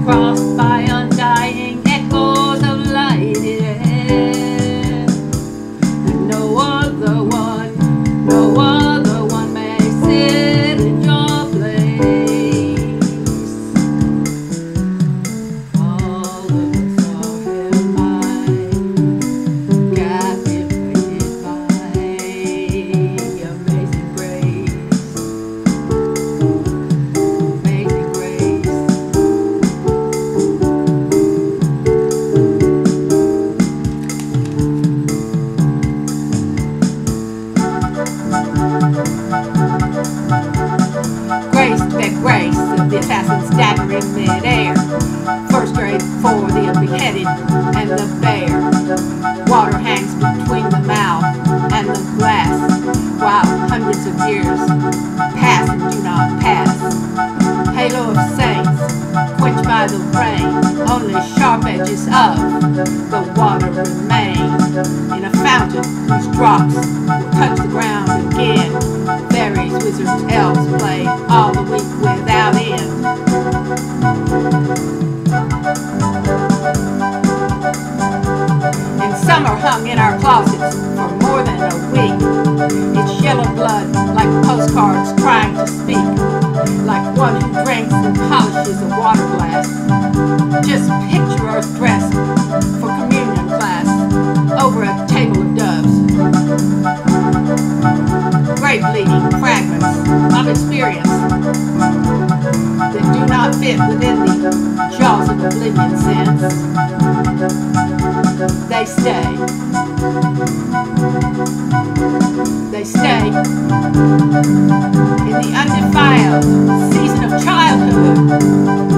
crossed by undying echoes of lighted air. And no other one may sit in your place. All of us are held by, captivated by amazing grace. Amazing grace. Grace, that grace of the assassin staggering midair. First grade for the beheaded and the bear. Water hangs between the mouth and the glass, while hundreds of years pass and do not pass. Halo of saints, quenched by the rain, only sharp edges of the water remain. In a fountain whose drops will touch the ground again, fairies, wizards, elves play all the week without end. In summer hung in our closets for more than a week, its yellow blood like postcards trying to speak, like one who drinks and polishes a water glass. Just picture us dressed for communion class over a table of doves. Grape bleeding fragments of experience that do not fit within the jaws of oblivion sense. They stay. They stay in the undefiled season of childhood.